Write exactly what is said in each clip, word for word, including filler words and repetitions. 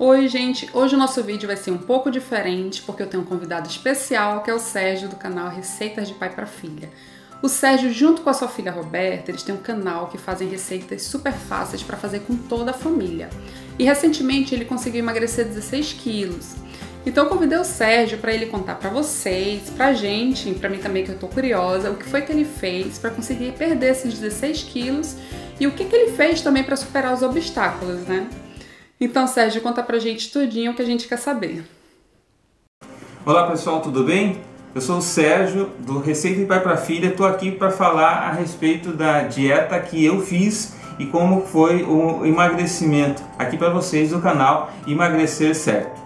Oi gente, hoje o nosso vídeo vai ser um pouco diferente porque eu tenho um convidado especial que é o Sérgio do canal Receitas de Pai para Filha. O Sérgio, junto com a sua filha Roberta, eles têm um canal que fazem receitas super fáceis para fazer com toda a família. E recentemente ele conseguiu emagrecer dezesseis quilos. Então eu convidei o Sérgio para ele contar para vocês, pra gente, e pra mim também que eu tô curiosa, o que foi que ele fez para conseguir perder esses dezesseis quilos e o que que ele fez também para superar os obstáculos, né? Então, Sérgio, conta pra gente tudinho o que a gente quer saber. Olá pessoal, tudo bem? Eu sou o Sérgio do Receita de Pai para Filha. Estou aqui para falar a respeito da dieta que eu fiz e como foi o emagrecimento aqui para vocês do canal Emagrecer Certo.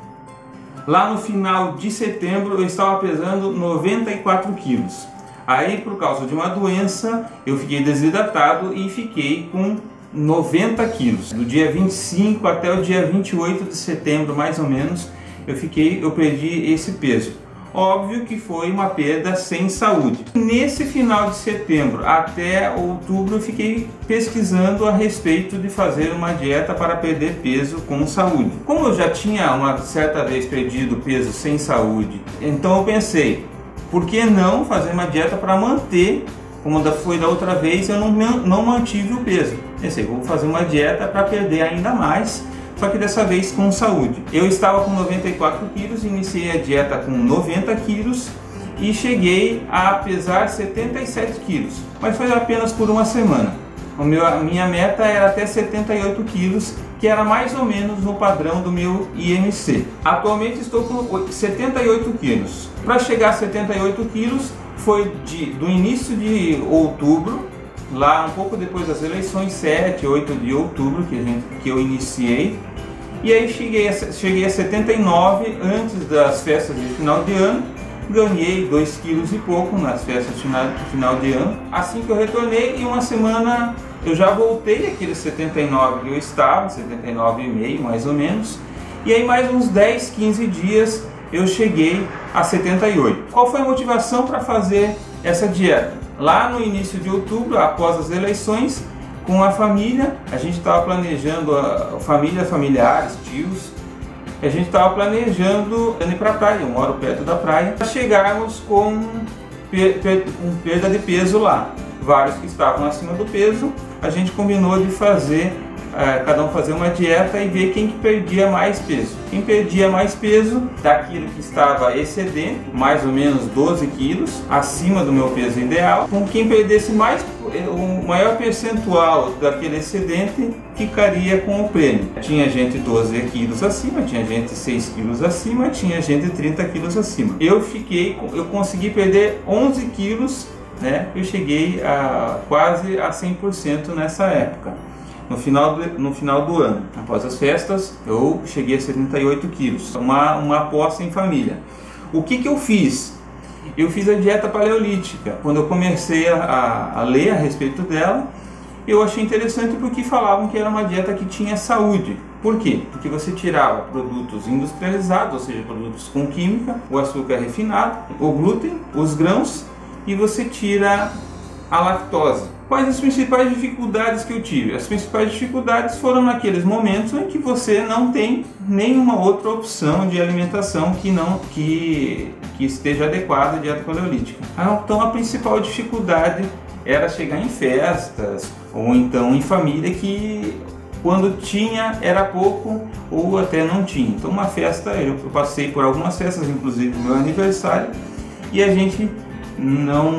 Lá no final de setembro eu estava pesando noventa e quatro quilos. Aí, por causa de uma doença, eu fiquei desidratado e fiquei com noventa quilos. Do dia vinte e cinco até o dia vinte e oito de setembro, mais ou menos, eu fiquei, eu perdi esse peso. Óbvio que foi uma perda sem saúde. Nesse final de setembro até outubro eu fiquei pesquisando a respeito de fazer uma dieta para perder peso com saúde. Como eu já tinha uma certa vez perdido peso sem saúde, então eu pensei, por que não fazer uma dieta para manter? Como foi da outra vez, eu não, não mantive o peso. Pensei, vou fazer uma dieta para perder ainda mais, só que dessa vez com saúde. Eu estava com noventa e quatro quilos, iniciei a dieta com noventa quilos e cheguei a pesar setenta e sete quilos, mas foi apenas por uma semana. O meu, a minha meta era até setenta e oito quilos, que era mais ou menos no padrão do meu I M C. Atualmente estou com setenta e oito quilos. Para chegar a setenta e oito quilos, foi de, do início de outubro, lá um pouco depois das eleições, sete, oito de outubro, que, a gente, que eu iniciei. E aí cheguei a, cheguei a setenta e nove antes das festas de final de ano. Ganhei dois quilos e pouco nas festas de final, final de ano. Assim que eu retornei, em uma semana eu já voltei àqueles setenta e nove que eu estava, setenta e nove vírgula cinco mais ou menos. E aí mais uns dez, quinze dias eu cheguei a setenta e oito. Qual foi a motivação para fazer essa dieta? Lá no início de outubro, após as eleições, com a família, a gente estava planejando, a família, familiares, tios, a gente estava planejando ir para a praia, eu moro perto da praia, para chegarmos com, per, per, com perda de peso lá. Vários que estavam acima do peso, a gente combinou de fazer, uh, cada um fazer uma dieta e ver quem que perdia mais peso. Quem perdia mais peso, daquilo que estava excedente, mais ou menos doze quilos, acima do meu peso ideal, com quem perdesse mais, o maior percentual daquele excedente ficaria com o prêmio. Tinha gente doze quilos acima, tinha gente seis quilos acima, tinha gente trinta quilos acima. Eu fiquei, eu consegui perder onze quilos, né? Eu cheguei a quase a cem por cento nessa época. No final, do, no final do ano, após as festas, eu cheguei a setenta e oito quilos. Uma, uma aposta em família. O que que eu fiz? Eu fiz a dieta paleolítica. Quando eu comecei a, a ler a respeito dela, eu achei interessante porque falavam que era uma dieta que tinha saúde. Por quê? Porque você tirava produtos industrializados, ou seja, produtos com química, o açúcar refinado, o glúten, os grãos, e você tira a lactose. Quais as principais dificuldades que eu tive? As principais dificuldades foram naqueles momentos em que você não tem nenhuma outra opção de alimentação que, não, que, que esteja adequada à dieta paleolítica. Então a principal dificuldade era chegar em festas ou então em família que quando tinha era pouco ou até não tinha. Então uma festa, eu passei por algumas festas, inclusive no meu aniversário, e a gente não,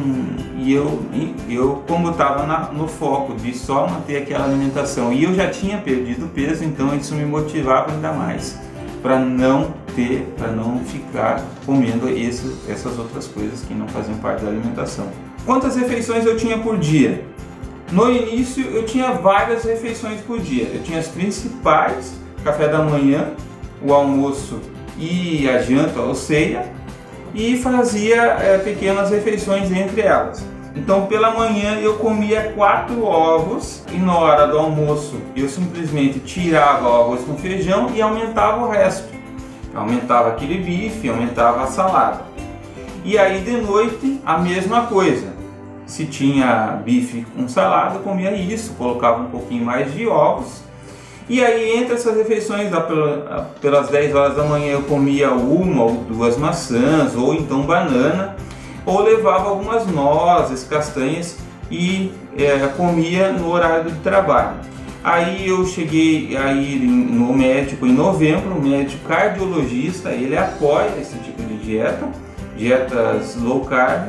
e eu, eu como estava no foco de só manter aquela alimentação e eu já tinha perdido peso, então isso me motivava ainda mais para não ter, para não ficar comendo esse, essas outras coisas que não faziam parte da alimentação. Quantas refeições eu tinha por dia? No início eu tinha várias refeições por dia. Eu tinha as principais, café da manhã, o almoço e a janta ou ceia, e fazia é, pequenas refeições entre elas. Então pela manhã eu comia quatro ovos e na hora do almoço eu simplesmente tirava o arroz com feijão e aumentava o resto. Eu aumentava aquele bife, aumentava a salada. E aí de noite a mesma coisa. Se tinha bife com salada eu comia isso, colocava um pouquinho mais de ovos E aí entre essas refeições, lá pelas dez horas da manhã, eu comia uma ou duas maçãs, ou então banana, ou levava algumas nozes, castanhas e é, comia no horário de trabalho. Aí eu cheguei a ir no médico em novembro, um médico cardiologista, ele apoia esse tipo de dieta, dietas low carb,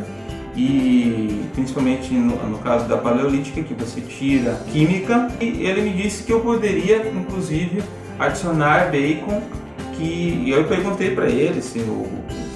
e principalmente no, no caso da paleolítica, que você tira química, e ele me disse que eu poderia inclusive adicionar bacon, que eu perguntei para ele se o,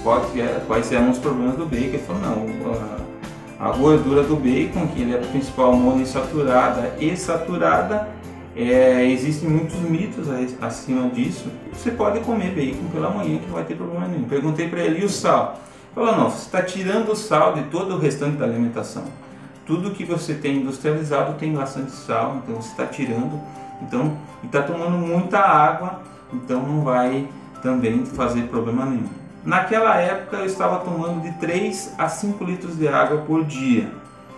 quais eram os problemas do bacon. Ele falou, não, a, a gordura do bacon, que ele é a principal monoinsaturada e saturada, é, existem muitos mitos acima disso. Você pode comer bacon pela manhã que não vai ter problema nenhum. Perguntei para ele, e o sal? Ele falou, não, você está tirando o sal de todo o restante da alimentação. Tudo que você tem industrializado tem bastante sal, então você está tirando, então, e está tomando muita água, então não vai também fazer problema nenhum. Naquela época eu estava tomando de três a cinco litros de água por dia.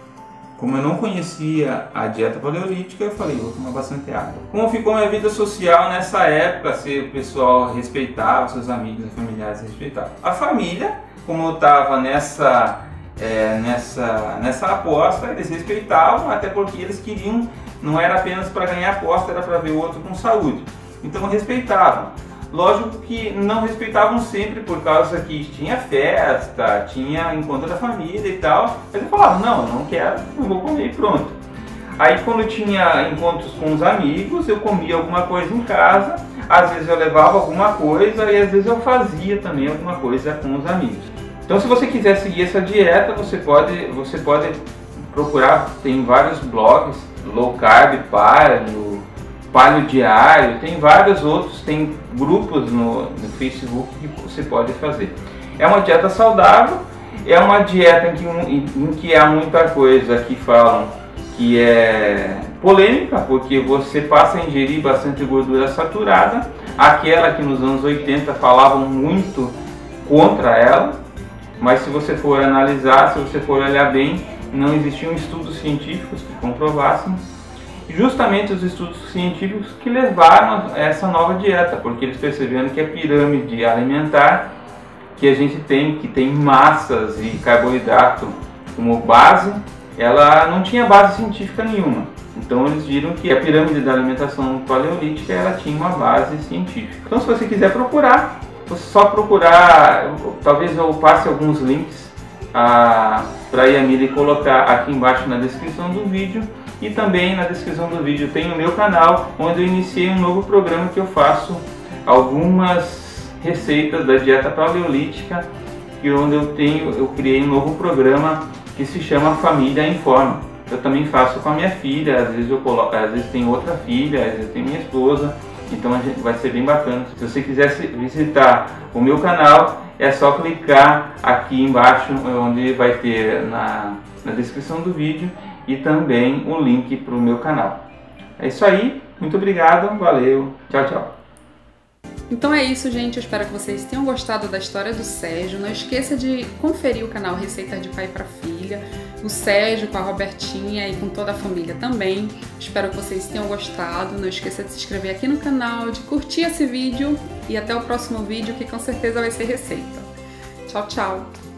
Como eu não conhecia a dieta paleolítica, eu falei, vou tomar bastante água. Como ficou minha vida social nessa época, se o pessoal respeitava, seus amigos e familiares respeitavam. A família, como eu estava nessa, é, nessa, nessa aposta, eles respeitavam, até porque eles queriam, não era apenas para ganhar aposta, era para ver o outro com saúde. Então respeitavam. Lógico que não respeitavam sempre, por causa que tinha festa, tinha encontro da família e tal. Mas eu falava, não, eu não quero, não vou comer e pronto. Aí quando tinha encontros com os amigos, eu comia alguma coisa em casa, às vezes eu levava alguma coisa e às vezes eu fazia também alguma coisa com os amigos. Então se você quiser seguir essa dieta, você pode, você pode procurar, tem vários blogs, Low Carb Paleo, Paleo Diário, tem vários outros, tem grupos no, no Facebook que você pode fazer. É uma dieta saudável, é uma dieta em que, em, em que há muita coisa que falam que é polêmica, porque você passa a ingerir bastante gordura saturada, aquela que nos anos oitenta falavam muito contra ela, mas se você for analisar, se você for olhar bem, não existiam estudos científicos que comprovassem. Justamente os estudos científicos que levaram a essa nova dieta, porque eles perceberam que a pirâmide alimentar que a gente tem, que tem massas e carboidrato como base, ela não tinha base científica nenhuma. Então eles viram que a pirâmide da alimentação paleolítica ela tinha uma base científica. Então se você quiser procurar, você só procurar, talvez eu passe alguns links para a Yamile colocar aqui embaixo na descrição do vídeo. E também na descrição do vídeo tem o meu canal, onde eu iniciei um novo programa que eu faço algumas receitas da dieta paleolítica, e onde eu tenho, eu criei um novo programa que se chama Família em Forma. Eu também faço com a minha filha, às vezes eu coloco, às vezes tem outra filha, às vezes tem minha esposa, então a gente, vai ser bem bacana. Se você quiser visitar o meu canal, é só clicar aqui embaixo, onde vai ter na, na descrição do vídeo, e também um link para o meu canal. É isso aí, muito obrigado, valeu, tchau, tchau. Então é isso, gente, eu espero que vocês tenham gostado da história do Sérgio. Não esqueça de conferir o canal Receitas de Pai para Filha, o Sérgio com a Robertinha e com toda a família também. Espero que vocês tenham gostado. Não esqueça de se inscrever aqui no canal, de curtir esse vídeo, e até o próximo vídeo, que com certeza vai ser receita. Tchau, tchau!